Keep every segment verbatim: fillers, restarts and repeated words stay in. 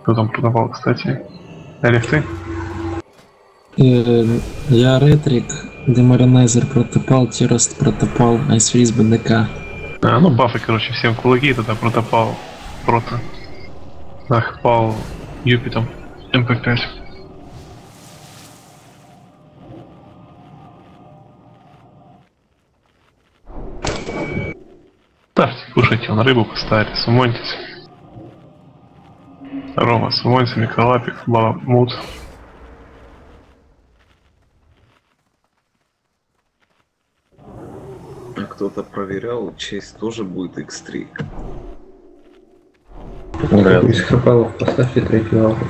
Кто там продавал, кстати? Олег, ты? Э, Я Ретрик, Деморинайзер протопал, Тераст протопал, Айсфриз БДК. А, ну бафы, короче, всем кулаки, тогда протопал, прото. Нахпал Юпитом, эм пэ пять. Ставьте, кушайте, на рыбу поставили, сумоньтесь. Рома, сумонься, микролапик, баламут. Кто-то проверял, честь тоже будет икс три. Из хапалов поставьте третий алфа.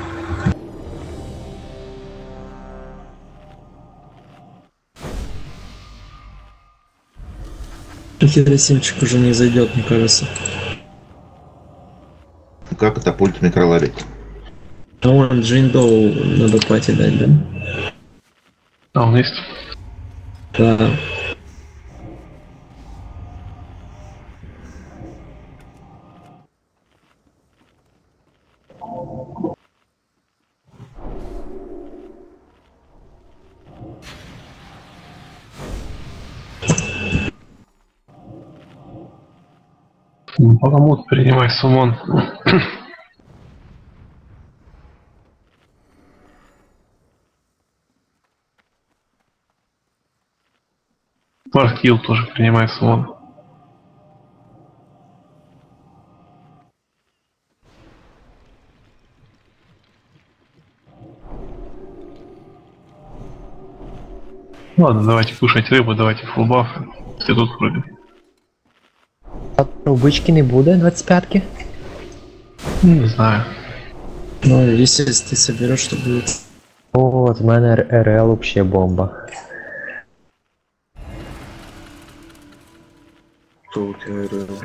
Хитросимчик уже не зайдет, мне кажется. Как это пульт микролабик? А он Джиндоу надо пати дать, да? А, он есть? Да. Баламут, принимай сумон. Маркил тоже принимай сумон. Ладно, давайте кушать рыбу, давайте фулбафы. Все тут вроде. У бычки не буде двадцять п'ятки? Не знаю. Ну, если ты соберешь, то будет. О, от мене эр ел вообще бомба. Кто у тебя эр эл?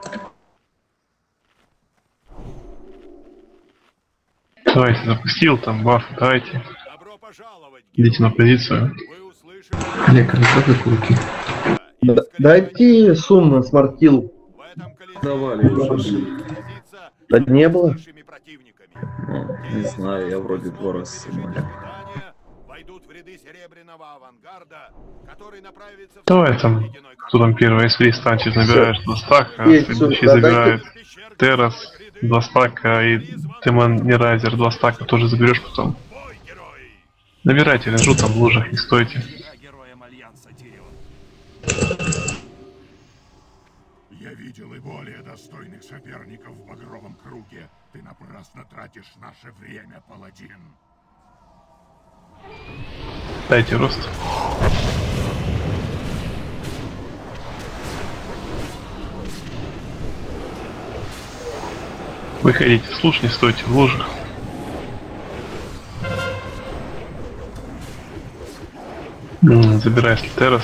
Давайте, запустил там баф, давайте. Идите на позицию. Олег, а что за кулаки? Да, дайте сумму смарт-килл. Давали уже. Да не было? Ну, не знаю, я вроде два раза снимали. Давай там, кто там первый эс ви станчит, набираешь два стака, Есть, следующий да, забирает Террас, два стака, и Демонирайзер, два стака тоже заберешь потом. Набирайте, лежу там в лужах, не стойте. Я видел и более достойных соперников в багровом круге. Ты напрасно тратишь наше время, паладин. Дайте рост. Выходите с луж, не стойте в лужах. Забирай Террас.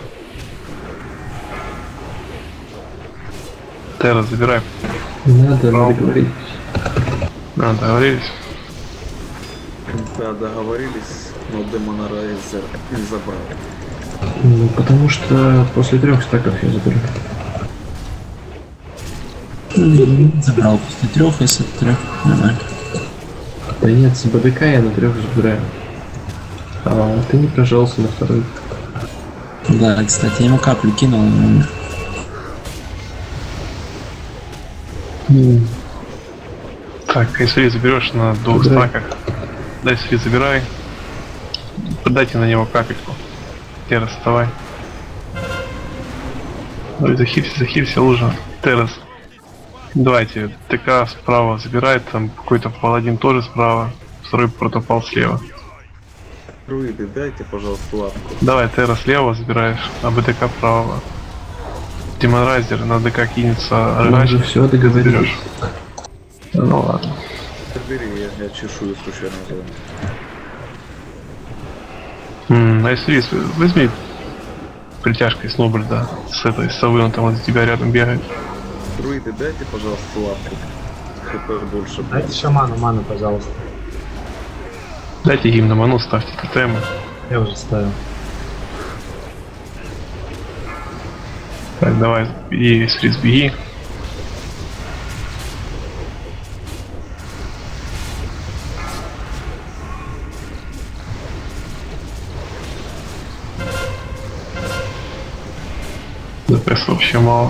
Террас, забирай. Надо, надо говорить. А, договорились. Да, договорились, но Демонирайзер не забрал. Ну, потому что после трех стаков я заберу. Забрал после трех, если трех. Нормально. Да нет, с БДК я на трех забираю. А ты не прожался на второй. Да, кстати, я ему каплю кинул, он умер. Mm. Так, если заберешь на двух Забирай. стаках, дай если забирай. Подайте на него капельку. Террас, вставай. Ой, захилься, захилься, лужа. Террас. Давайте, ТК справа забирает, там какой-то паладин тоже справа, второй протопал слева. Друиды, дайте, пожалуйста, лапку. Давай, Террас слева забираешь, а БДК вправо. Демонрайзер на ДК кинется, Мы же все договорились. заберешь. Ну ладно. Бери, я, я чешую случайно зону. М, а если возьми притяжкой Снобольда с этой совы, он там вот за тебя рядом бегает. Друиды, дайте, пожалуйста, лапку. ХП больше. Дайте шаману ману, пожалуйста. Дайте им на ману, ставьте тотемы. Я уже ставил. Так, давай, и с беги. Эс вообще мало.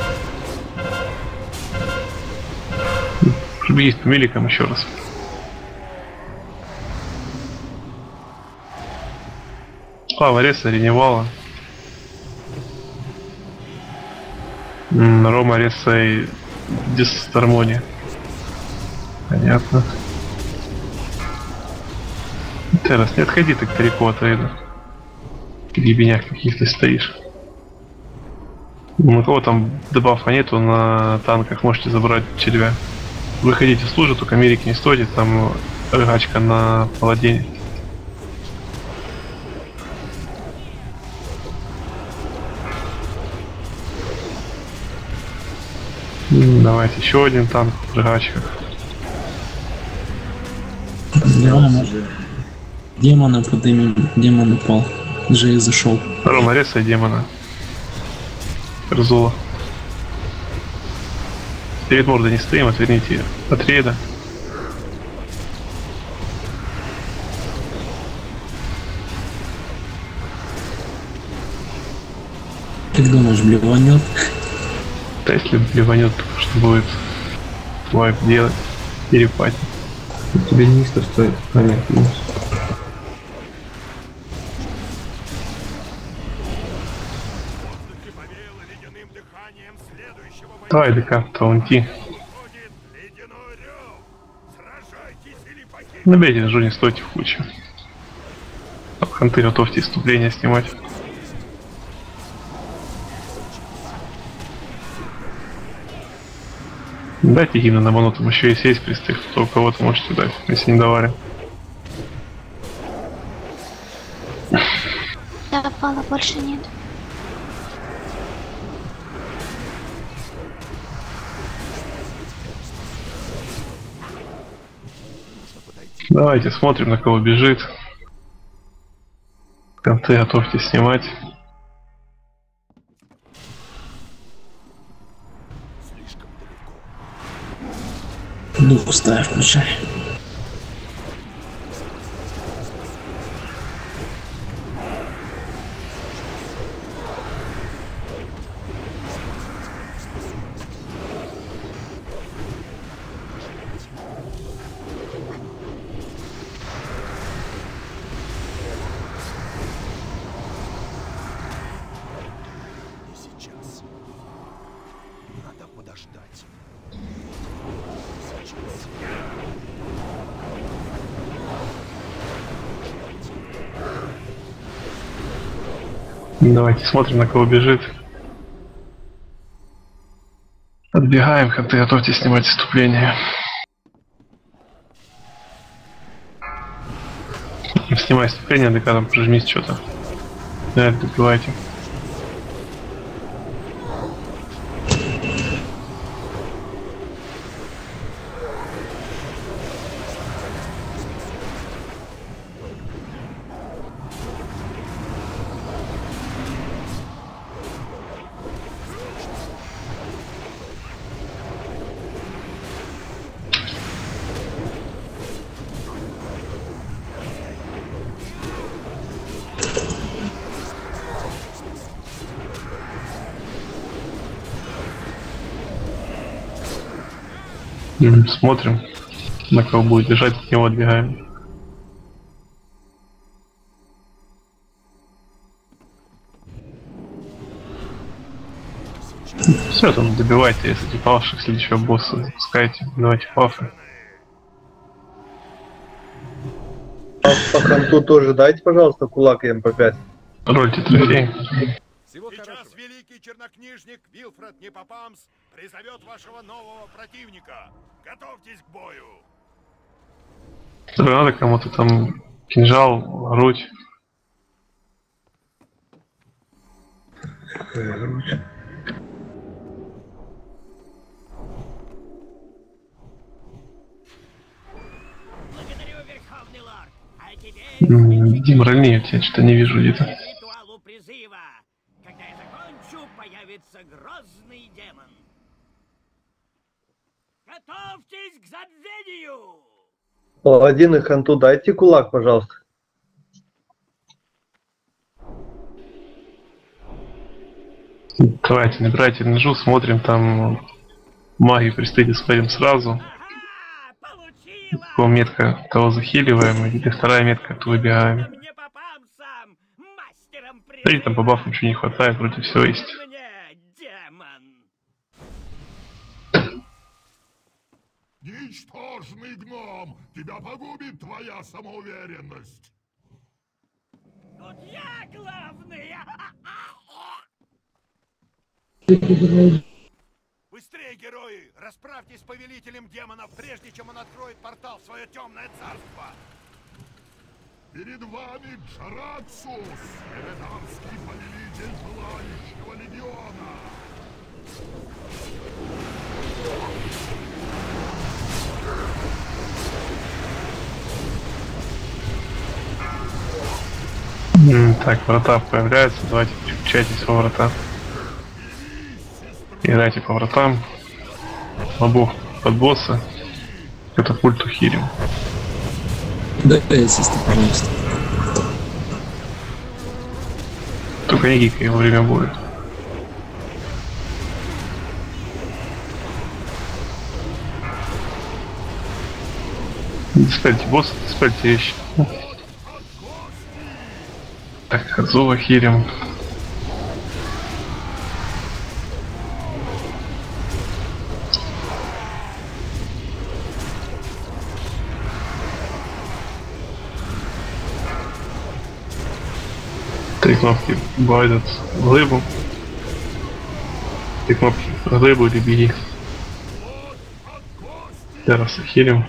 Пробегись по меликам еще раз. Слава Реса, Реневала. Рома Реса и Дисгармония. Понятно. Террас, не отходи так далеко от рейда. В ебенях каких-то стоишь. У кого там дебафа нету на танках, можете забрать червя. Выходите с лужи, только Америки не стойте, там рыгачка на паладине. Давайте еще один танк в рыгачках. Демона. Демона подымем. Демон упал. Джей зашел. Рома, резай демона. Рзула. Перед мордой не стоим, отверните от рейда. Как думаешь, блеванет? Да если блеванет, что будет вайп делать, перепать. Тебе не что стоит. А нет, минус. Давай, ДК, таунти. Набейте жу, не стойте в кучу. Ханты, готовьте вступление снимать. Дайте гимна на ману, там еще есть есть пристых, кто у кого-то можете дать, если не давали. Да, пала больше нет. Давайте смотрим, на кого бежит. Конты готовьте снимать. Ну, пустая включай. Давайте смотрим, на кого бежит. Отбегаем, ханты, готовьте снимать вступление. Снимай вступление, ДК там прижмись что-то. Да, добивайте. Смотрим, на кого будет бежать, от него отбегаем. Все, там добивайте, если эти павших следующего босса запускайте, давайте пафы. А по ханту тоже дайте, пожалуйста, кулак эм пэ пять. Рольте трофей. Сейчас великий чернокнижник Вилфред Непопамс призовет вашего нового противника. Готовьтесь к бою. Надо кому-то там кинжал, грудь. Благодарю, Верховный Лорд. А теперь... Дим, рольни, я тебя что-то не вижу где-то. Ритуалу призыва. Когда я закончу, появится грозный демон. Готовьтесь к забвению! Паладин и ханту дайте кулак, пожалуйста. Давайте, набирайте ножу, смотрим там маги пристыди, смотрим сразу. Ага, получила! По метка того захиливаем, и вторая метка, то выбегаем. Мне попамсам, мастером Да и там по бафу ничего не хватает, вроде все есть. мне, демон! Ничтожный гном! Тебя погубит твоя самоуверенность! Тут я главный! Быстрее, герои! Расправьтесь с повелителем демонов, прежде чем он откроет портал в свое темное царство! Перед вами Джарацус, эреданский повелитель Пылающего легиона! М, Так, врата появляются, давайте включайтесь во врата. Играйте по вратам. Лобов под босса. Катапульту хилим. Да, ассиста, пожалуйста. Только не гикай, его время будет. Диспельте босса, диспельте вещи. Так, Хадзова хилим. Три кнопки байдут глыбу. Три кнопки глыбу или беги. Зараз хилим.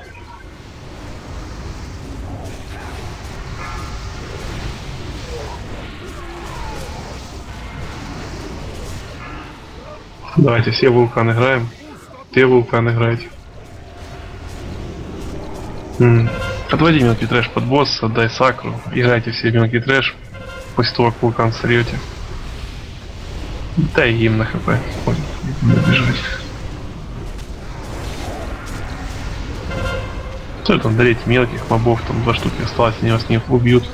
Давайте все вулканы играем. Все вулканы играйте. М. Отводи мелкий трэш под босса, отдай сакру. Играйте все мелкий трэш. После того, как вулкан сорвете. Дай им на хп. Ой, не бежать. Что там дарить мелких мобов, там два штуки осталось, они вас не убьют.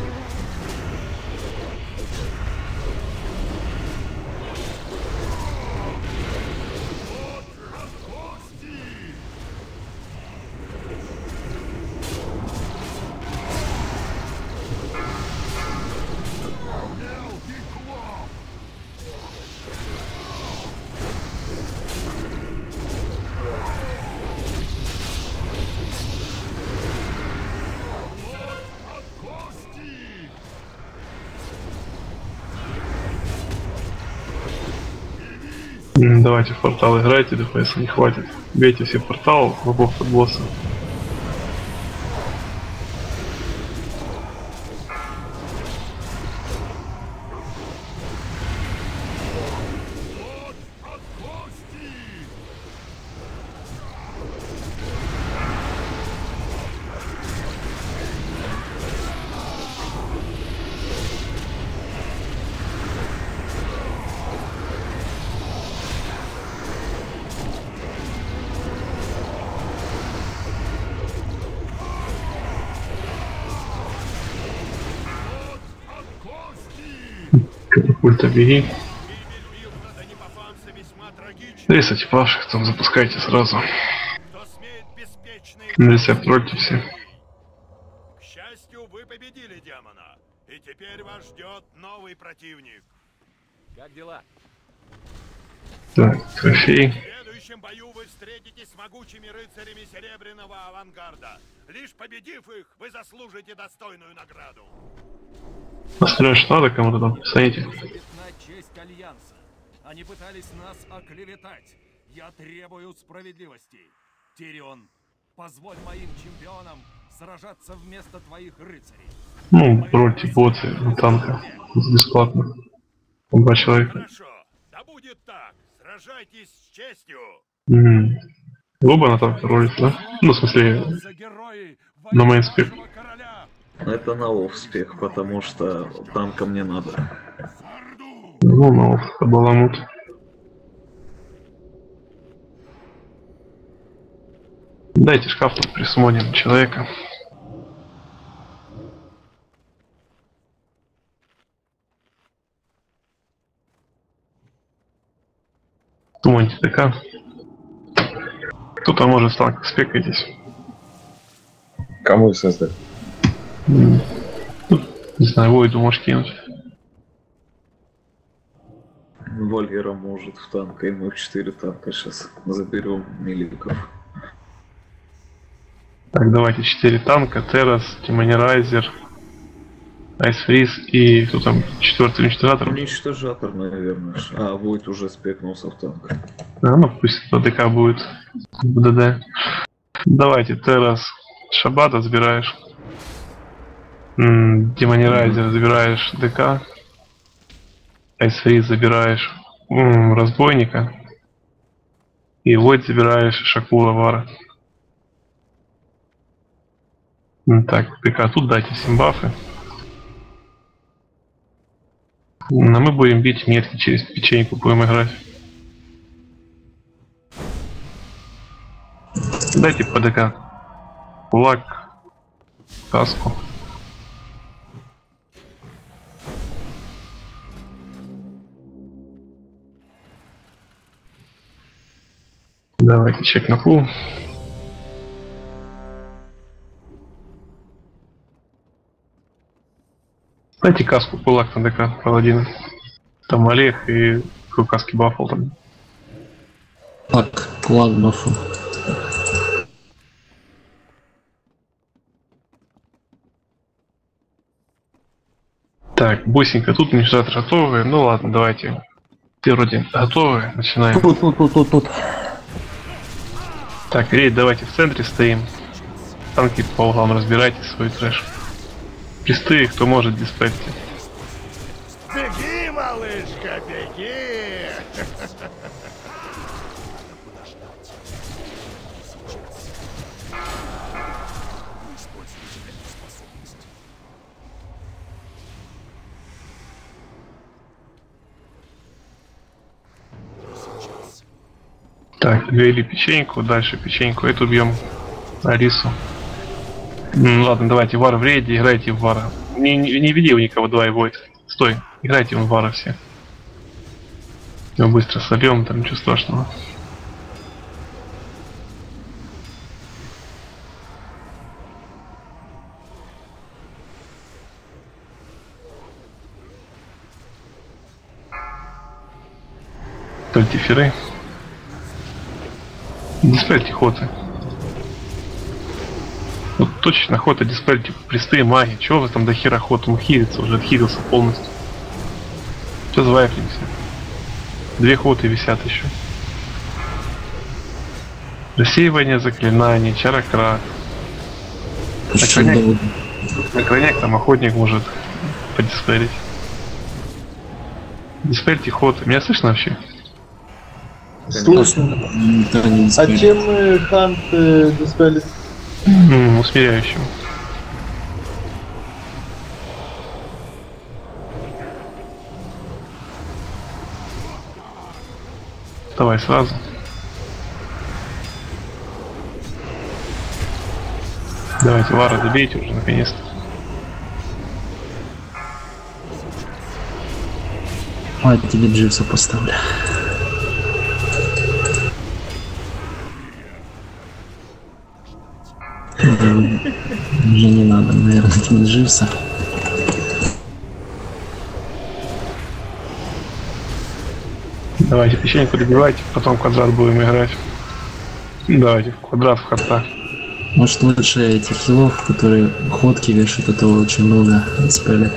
М, Давайте в портал играйте, ДПС не хватит. Бейте все в портал, мобов под босса. Катапульта беги. Рисайте ваших, там запускайте сразу. На рецепт рольте все. К счастью, вы победили демона. И теперь вас ждет новый противник. Как дела? Так, трофей. В следующем бою вы встретитесь с могучими рыцарями Серебряного Авангарда. Лишь победив их, вы заслужите достойную награду. Пострелять надо кому-то там, стоите. Честь Альянса. Они пытались нас оклеветать. Я требую справедливости. Тирион, позволь моим чемпионам сражаться вместо твоих рыцарей. Ну, рольте боты на танка. Бесплатно. Два человека. Хорошо, да будет так. Сражайтесь с честью. М. Оба на танка ролит, да? Ну, в смысле, на мейнспек. Это на успех, потому что танкам не надо. Ну, ну, баламут. Дайте шкаф тут присмотрим человека. Думайте, ДК. Кто-то может танк, спекайтесь. Кому создать? Не знаю, Войду можешь кинуть. Вольгера может в танка, и мы в четыре танка сейчас заберем миликов. Так, давайте четыре танка, Террас, Демонирайзер, Айсфриз и кто там четвертый уничтожатор? Уничтожатор, наверное. А, Войд уже спекнулся в танк. А, ну пусть ДК будет в ДД. Давайте, Террас, Шабата забираешь. Демонирайзер mm-hmm. забираешь ДК. Айсфриз забираешь м, Разбойника. И Войд забираешь Шакура Вара. Так, ДК, тут дайте всем бафы. Но мы будем бить метки, через печеньку будем играть. Дайте по ДК. Кулак. Каску. Давайте чек на пул. Дайте каску, кулак на ДК, паладина. Там Олег и каски баффл там. Так, кулак баффл. Так, бусинка, тут уничтожатор готовы. Ну ладно, давайте. Ты вроде готовы, начинаем. Тут, тут, тут, тут, тут. Так, рейд, давайте в центре стоим. Танки по углам разбирайте свой трэш. Присты, кто может, диспельте. Беги, малышка, беги! Так, ввели печеньку, дальше печеньку, эту бьем. Арису. Ну ладно, давайте вар в рейде, играйте в вара. Не, не, не веди у никого два и Войд. Стой, играйте в вара все. Мы быстро собьем, там ничего страшного. Только феры. Диспельте хоты. Вот точно хоты, диспельте, присты, маги. Чего вы там до хера ход? Он хилится, уже отхилился полностью. Сейчас вайфлимся. Две хоты висят еще. Рассеивание заклинаний, чарократ. На крайняк, на крайняк там охотник может подиспелить. Диспельте хоты. Меня слышно вообще? Слышно. А чем э, хант э, диспелит? Mm, усмиряющим. Давай сразу. Давайте Вара добейте уже наконец-то. А, тебе Дживса поставлю. Мне не надо, наверное, кинуть Дживса. Давайте печеньку добивайте, потом квадрат будем играть. Давайте в квадрат в харта. Может лучше этих хилов, которые ходки вешают, этого очень много диспелят.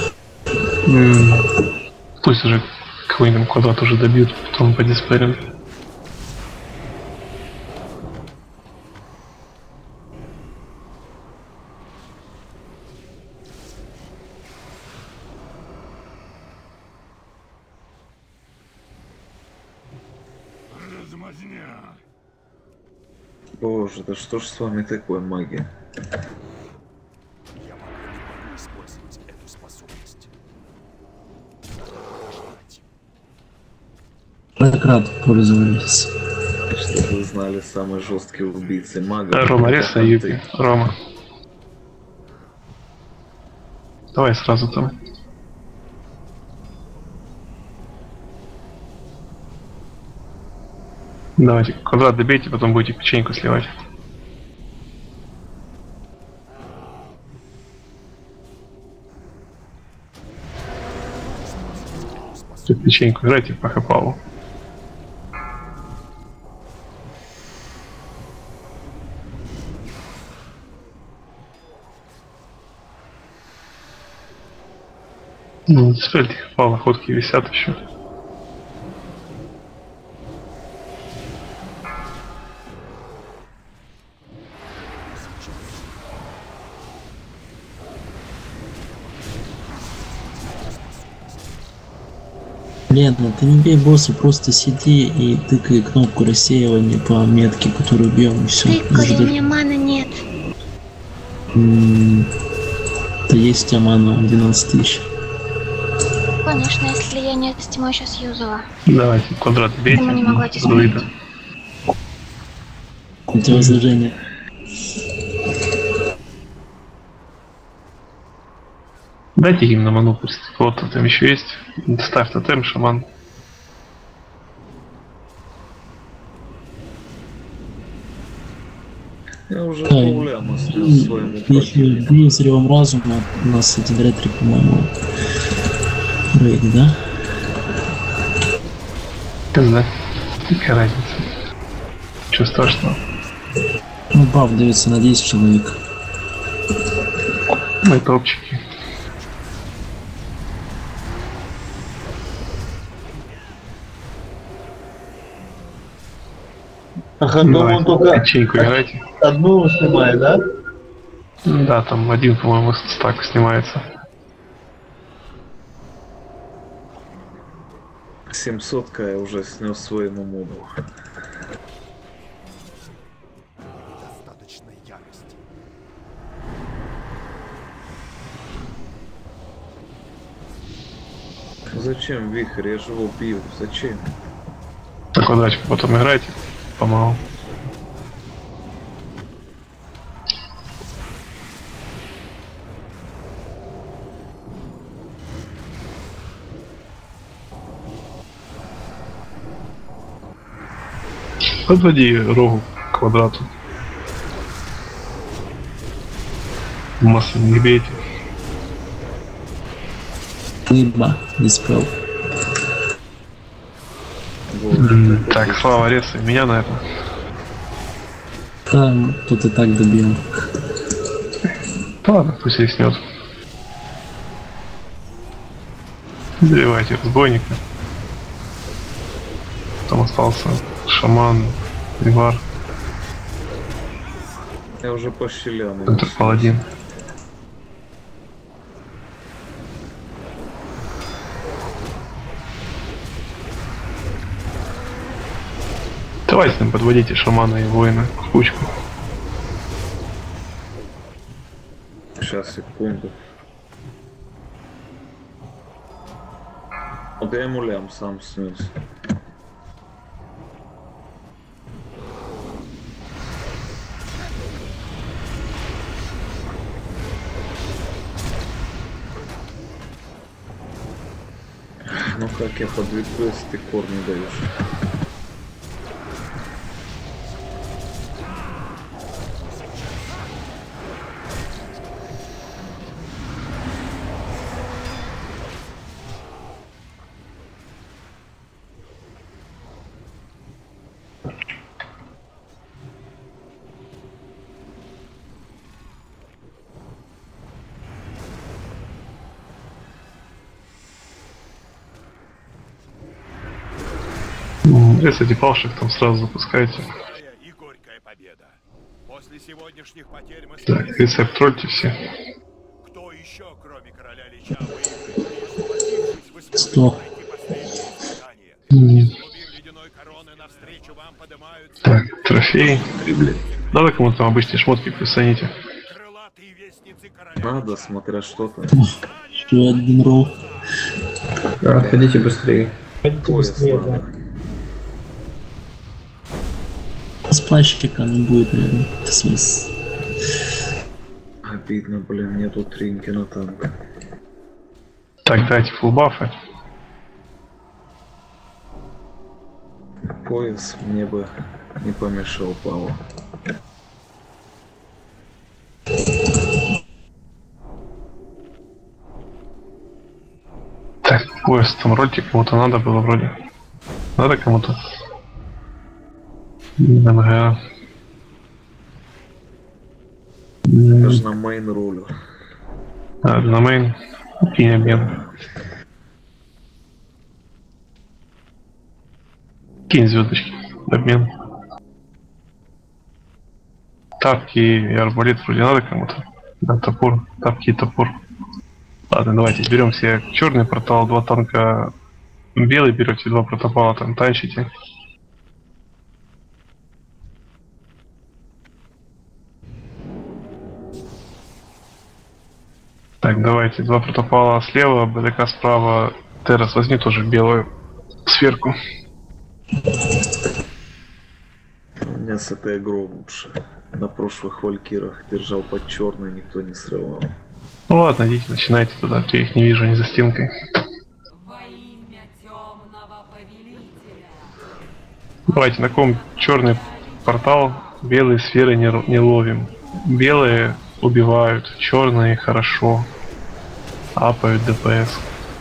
Mm. Пусть уже какой-нибудь квадрат уже добьют, потом по диспелям. Боже, да что ж с вами такое, магия? Я пока не могу использовать эту способность. Так рад пользовались. Чтобы вы знали, самые жесткие убийцы мага. Рома, Реса, Юпи. Рома. Давай сразу там. Давайте квадрат добейте, потом будете печеньку сливать. Тут печеньку играйте по хапалу. Ну, спельте хапала, ходки висят еще. Ладно, ты не бей босса, просто сиди и тыкай кнопку рассеивания по метке, которую бьем, и все. Тыкай, у меня маны нет. Да есть у тебя мана двенадцать тысяч. Конечно, если я не эту тьму сейчас юзала. Давайте квадрат бейте. Поэтому не могла тебе Друида. У тебя возражение. Дайте им на ману, пусть кого-то там еще есть. Ставь тотем, шаман. Я уже Да. полляма слил своему Если противнику. бью взрывом разума, у нас один ретри, по-моему, рейд, да? Да. Какая разница? Чего страшного? Ну, баф дается на десять человек. Мы топчики. Ага, ну он только Печеньку играйте. одну снимает, да? Да, там один, по-моему, стак снимается. семьсот к я уже снес своему моду. Достаточной ярости. Зачем вихрь? Я же его бью. Зачем? На квадратику потом играйте. Помалу. Подводи рогу к квадрату. Масло не бейте. Либо диспел. М, Так, Слава, резай меня, наверное. Там тут и так добьем. Да ладно, пусть рискнет. Добивайте разбойника. Там остался шаман, Ривар, Я уже по щелям. Центр Паладин. Давайте там подводите шамана и воина в кучку. Сейчас, секунду. Вот я ему лям сам снес. Ну как я подвигу, если ты корни даешь? Если палших там сразу запускайте. И горькая победа. После сегодняшних потерь мы Так, рецепт тролльте все. Кто еще, кроме короля Лича, выиграет? Сто. Ледяной короны навстречу вам поднимаются. Так, трофей. Давай кому там обычные шмотки присоедините. Крылатые вестницы короля. Надо, смотря что там. Еще один ролл. Отходите быстрее. Пояс надо. С плащика не будет, наверное. В смысле. Обидно, блин, нету тринки на танк. Так, дайте фулбафы. пояс мне бы не помешал, Павел. Так, пояс там рольте кому-то надо было вроде. Надо кому-то? МГ. Даже на мейн ролю. А, на мейн. Кинь обмен. Кинь звездочки. Обмен. Тапки и арбалет вроде надо кому-то. Да, топор. Тапки и топор. Ладно, давайте берем все черный портал, два танка белый берете, два протопала там танчите. Так, давайте, два протопала слева, БДК справа, Террас возьми тоже белую сферку. У меня с этой игрой лучше. На прошлых валькирах держал под черный, никто не срывал. Ну ладно, идите, начинайте туда, я их не вижу, они за стенкой. Давайте, на ком черный портал, белые сферы не, не ловим. Белые убивают, черные хорошо. Апают ДПС.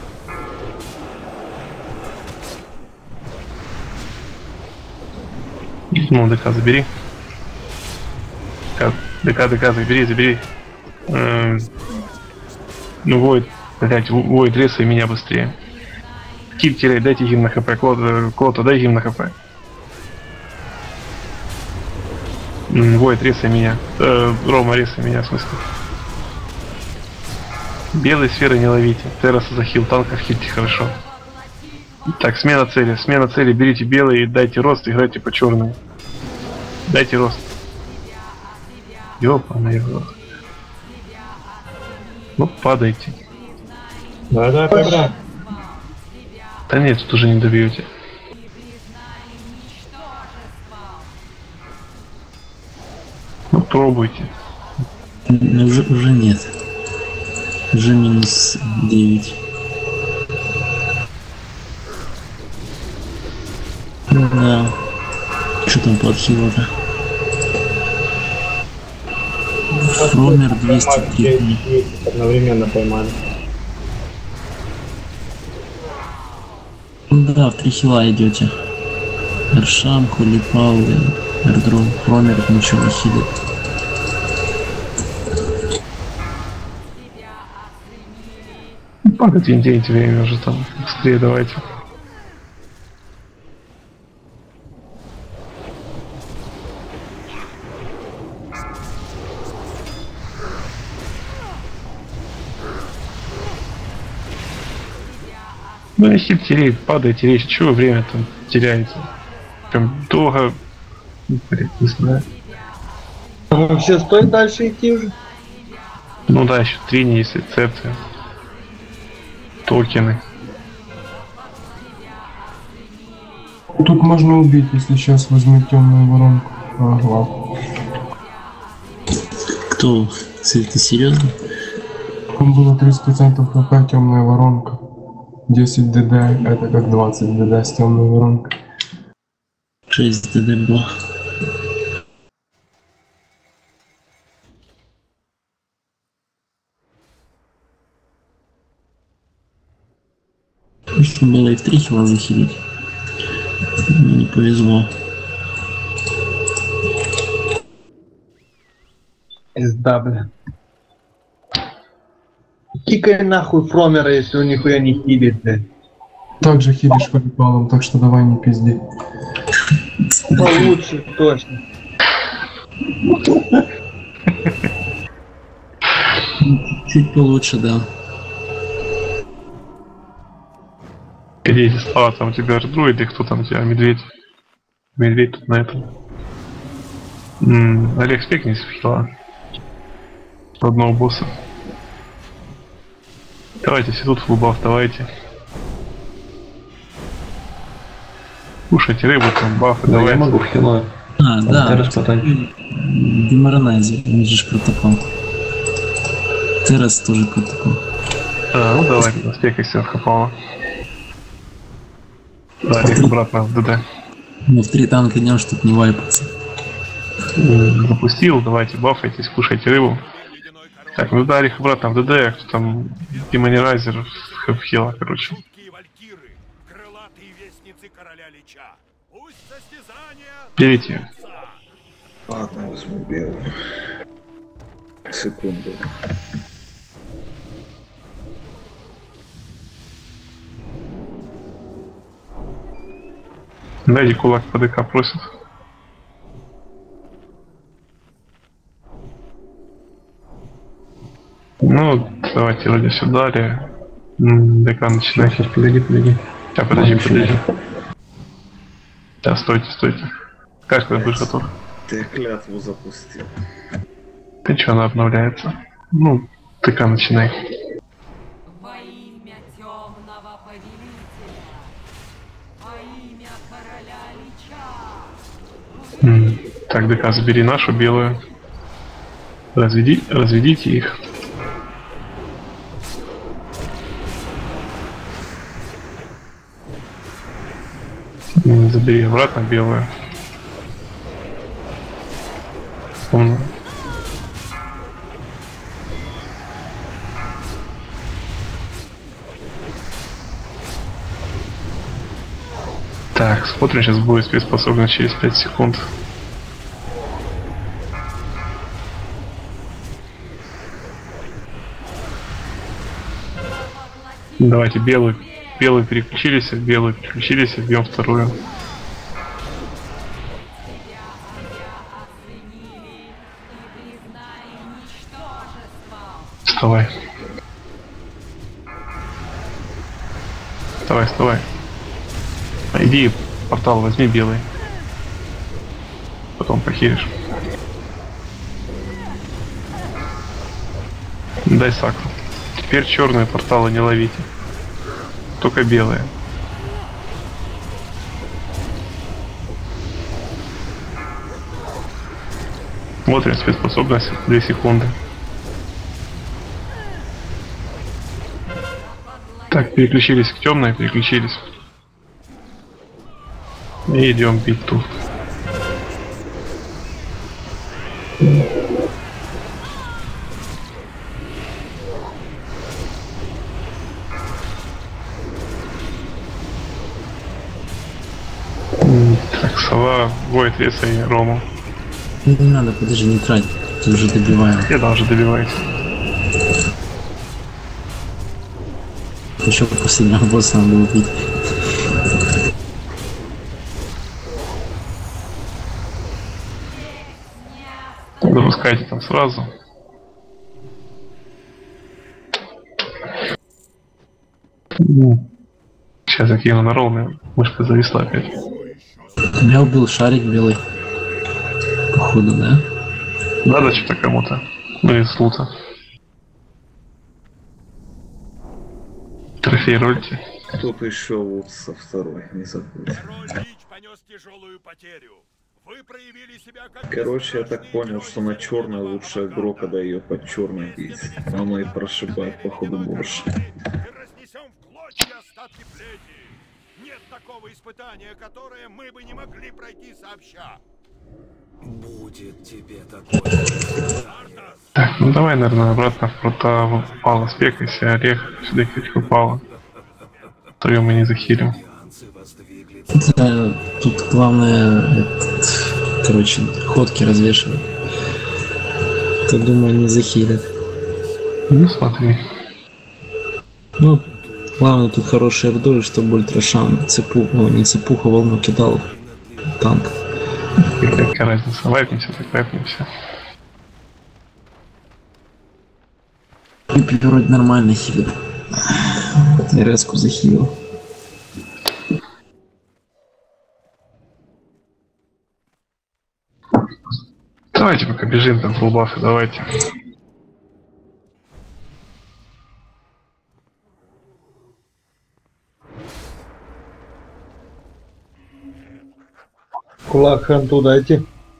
Ну, ДК забери. ДК, ДК, забери, забери. Эм... Ну, Войд, блять, Войд, резай меня быстрее. Кип теряй, дайте гимн на хп. Клота, Клота, дай гимн на хп. Войд, резай меня. Э, Рома, резай меня, в смысле. Белые сферы не ловите. Терраса захил, танков хильте хорошо. Так, смена цели. Смена цели. Берите белые и дайте рост, играйте по черным. Дайте рост. Ёпана его. Ну, падайте. Давай, давай, поиграем. Да нет, тут уже не добьете. Ну, пробуйте. Уже, уже нет. Уже минус девять. Да. Что там по архиву-то? Фромер двести три. Одновременно поймали. Да, в три хила идете. Эршам, Хулипал, Эрдрон, Фромер ничего не хилит. Падайте, не тяните время уже там. Быстрее давайте. Ну не хит теряет, падайте, речь, чего вы время там теряете? Прям долго, блять, не знаю. Вообще стоит дальше идти уже? Ну да, еще трени есть, рецепты. Токены. Тут можно убить, если сейчас возьмет темную воронку. А, ладно. Кто? Ты серьезно? Там было тридцать процентов хп, темная воронка. десять ДД, это как двадцать ДД с темной воронкой. шесть ДД было. Можно было и в три хила захилить. Но не повезло. Пизда, бля. Кикай нахуй Фромера, если он нихуя не хилит, бля. Так же хилишь Хулипалом, так что давай не пизди. Получше, точно. Чуть получше, да. Где эти слова, там у тебя друиды, кто там у тебя, медведь? Медведь тут на этом. М-м, Олег, спекнись в хила. Одного босса. Давайте, все тут в лубах, давайте. Кушайте рыбу, там бафы, Да, давайте. я могу в хила. А, да. Террас потом. Деморнайзер, видишь протокол. Террас тоже протокол. А, ну давай, спекайся, хапала. Да, их обратно в ДД. Мы в три танка идем, чтобы не вайпаться. Запустил, давайте бафайтесь, кушайте рыбу. Так, ну ударь их обратно в ДД, кто там демонирайзер в хила, короче. Берите. Ладно, возьму белую. Секунду. Дайте кулак по ДК просит. Ну, давайте вроде сюда, или ДК начинает. Сейчас, погоди, погоди. А, подожди, подожди. Да, стойте, стойте. Скажешь, когда будешь готов. Ты клятву запустил. Ты чё, она обновляется? Ну, ДК начинай. Во имя темного повелителя, во имя короля Лича. М, Так, ДК, забери нашу белую. Разведи, разведите их. М, Забери обратно белую. Умно. Так, смотрим, сейчас будет спецспособность через пять секунд. Давайте белую, белую переключились, белую переключились, бьем вторую. Вставай. Вставай, вставай. Иди, портал возьми белый. Потом похилишь. Дай сакру. Теперь черные порталы не ловите. Только белые. Смотрим спецспособность две секунды. Так, переключились к темной, переключились. И идем бить тут. Так, сова, воет леса и Рому. Не надо, подожди, не трать. Ты уже добиваем. Я даже добиваюсь. Еще последнего босса надо убить. Запускайте там сразу. Сейчас закину на ровный. Мышка зависла опять. Я убил шарик белый. Походу, да? Надо что-то кому-то. Ну из лута. Трофей рольте. Кто-то еще лут со второй, не забудь. Короче, я так понял, что на черной лучше агро, когда ее под черной бить. Оно и прошибает, походу, больше. Нет такого испытания, которое мы бы не могли пройти сообща. Будет тебе такое. Так, ну давай, наверное, обратно в прота Пала спекайся, Орех, сюда критику Пала. Втроем мы не захилим. Да, тут главное, этот, короче, ходки развешивать. То, думаю, не захилят. Ну смотри. Ну, главное тут хороший ордой, чтобы ультрашан цепу, ну не цепуху, волну кидал танк. Какая разница, вайпнемся, так вайпнемся. Пипи вроде нормально хилит. РС-ку захилил. Давайте пока бежим там фулбафы, давайте. Кулак ханту дайте.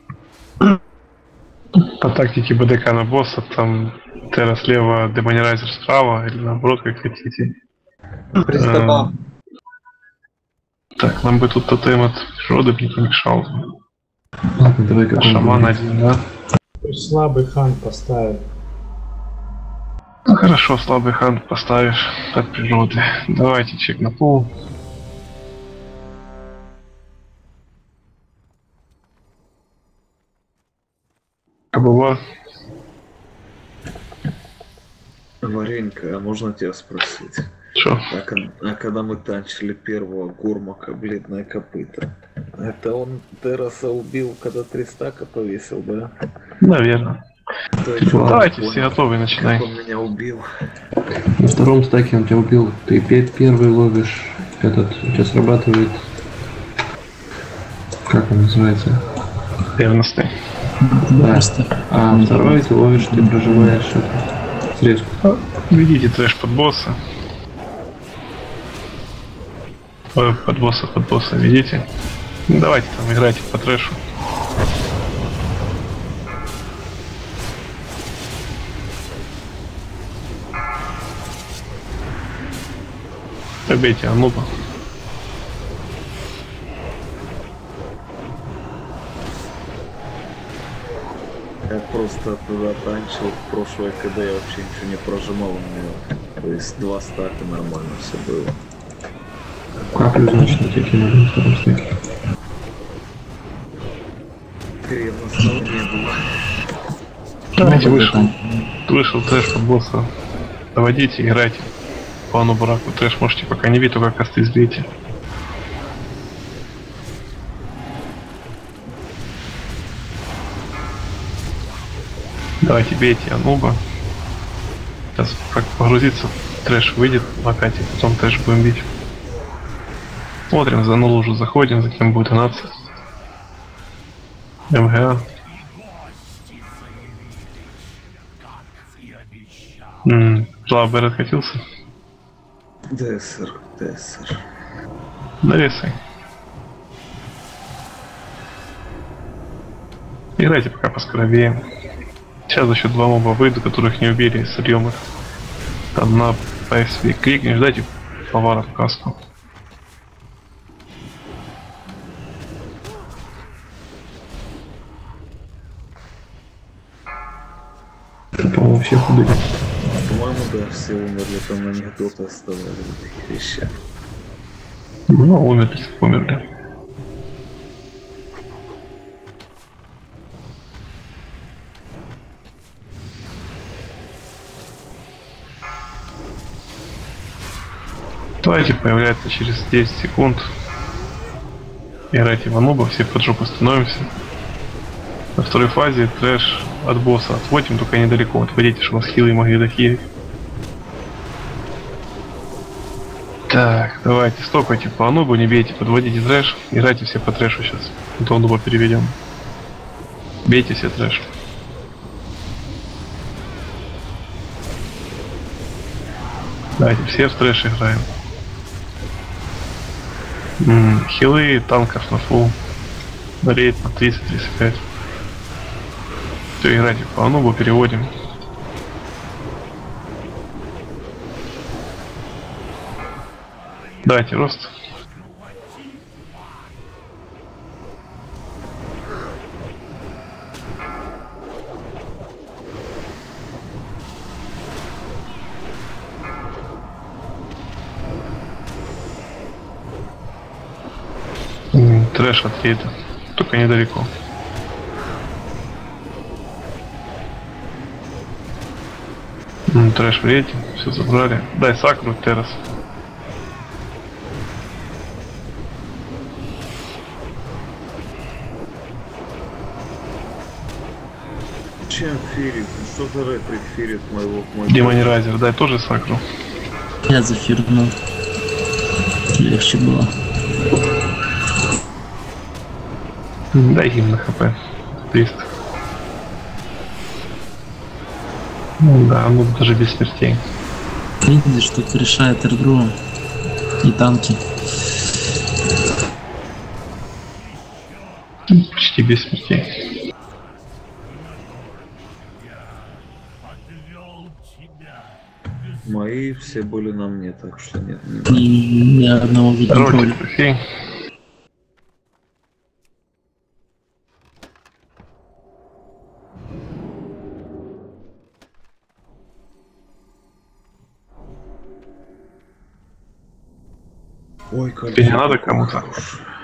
По тактике БДК на босса, там Терра слева, демонирайзер справа, или наоборот, как хотите. Пристава. Так, нам бы тут тотем от природы не помешал. Ладно, давай как Шаман один, да? Пусть слабый хан поставит. Ну хорошо, слабый хан поставишь от природы. Давайте чек на пол. Кабуба. Варенька, а можно тебя спросить? Что? А, кон- а когда мы танчили первого Гурмака, бледное копыто, это он Терраса убил, когда три стака повесил, да? Наверное. То Ну, чё, давайте, понял, все готовы, начинаем. как он меня убил. На втором стаке он тебя убил. Ты пе- первый ловишь этот, у тебя срабатывает... Как он называется? Ревностный. Да. А второй ты ловишь, ты прожимаешь эту срезку. Ведите трэш под босса. Ой, под босса, под босса ведите. Ну, давайте там играйте по трэшу. Побейте Ануба. Я просто туда танчил в прошлое, когда я вообще ничего не прожимал у меня. То есть два стака нормально все было. Каплю, значит, на тебе кинули на втором стаке. Ревностного не было. Давайте вышел. Вышел трэш под босса. Доводите, играйте. По Анубу раку трэш можете пока не бить, только косты сбейте. Давайте бейте Ануба. Сейчас как погрузиться, трэш выйдет в локате, потом трэш будем бить. Смотрим, за нулу уже заходим, за кем будет нация. МГА. Ммм, Плавбер откатился. ДСР, ДСР. Навесай. Играйте пока поскоровее. Сейчас за счет два моба выйду, которых не убили, сольем их. Там на пэ эс ви крикнешь, дайте повара в каску. По-моему, все худые. По-моему, да, все умерли, там анекдоты оставляли в таких вещах. Ну, умерли, умерли. Давайте появляется через десять секунд. Играйте в Ануба, все под жопу становимся. На второй фазе трэш от босса отводим, только недалеко. Отводите, чтобы вас хилы могли дохилить. Так, давайте, стопайте по Анубу, не бейте, подводите трэш. Играйте все по трэшу сейчас. До Ануба переведем. Бейте все трэш. Давайте, все в трэш играем. М-м, хилы танков на фул. Рейд на тридцать тридцать пять. Все, играйте по Анубу, переводим. Давайте рост. М, Трэш от рейда, только недалеко. М, Трэш в рейде, все забрали. Дай сакру, террас. Чем фирит? Что за ретрик фирит моего? моего... Демонирайзер, дай тоже сакру. Я зафирнул. Легче было. Дай им на хп. триста. Ну да, ну даже без смертей. Видишь, тут решает эрдру и танки. Почти без смертей. Мои все были на мне, так что нет. И ни одного видно. Ролик, окей. Ой, Тебе не надо кому-то? хорош.